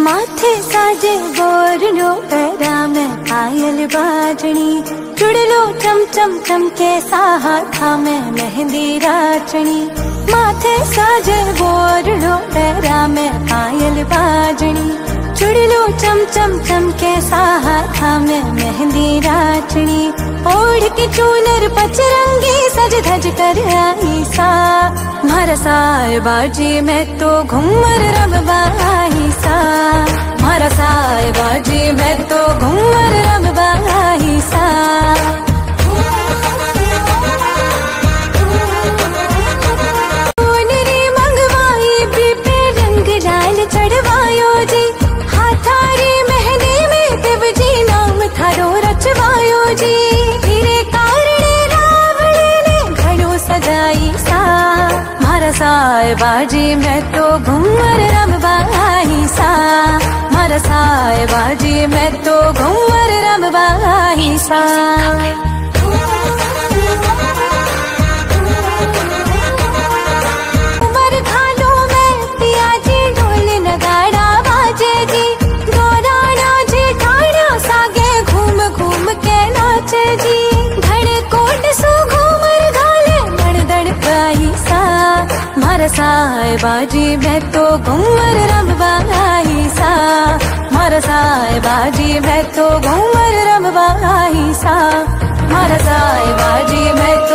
माथे साजे Borlaug para में पायल बाजनी, चुड़लो चम चम चम के हाथा में मेहंदी राचनी। माथे साजे बोरलो पैरा में पायल बाजनी, चुड़लो चम चम चम के हाथा में मेहंदी राचनी। ओढ़ के चूनर पचरंगी सज धज कर आई सा, मारा साए बाजी में तो घूमर रमबाई सा। मारा साए बाजी में तो घूमर रमबाई सा। सोनरी मंगवाई पीपे रंग लाल चढ़वायो जी, हाथारी मेहंदी में देव जी नाम थारो रचवायो जी। तेरे कारणे रावण ने घड़ो सजाई सा, मारा साए बाजी में तो घूमर रमबाई सा। मारा साए बाजी में तो घूमर रमबाई सा। उमर खानों में पिया जी ढोल नगाड़ा बाजे जी, गौराना जी ठाड़ा सागे घूम घूम के नाचे जी। धड़ कोट सो घूमर घाले मण दड़ पाई सा, मारा साए बाजी में तो घूमर रमबाई सा। मारा साए बाजी में तो घूमर रमबाई सा। मारा साए बाजी में तो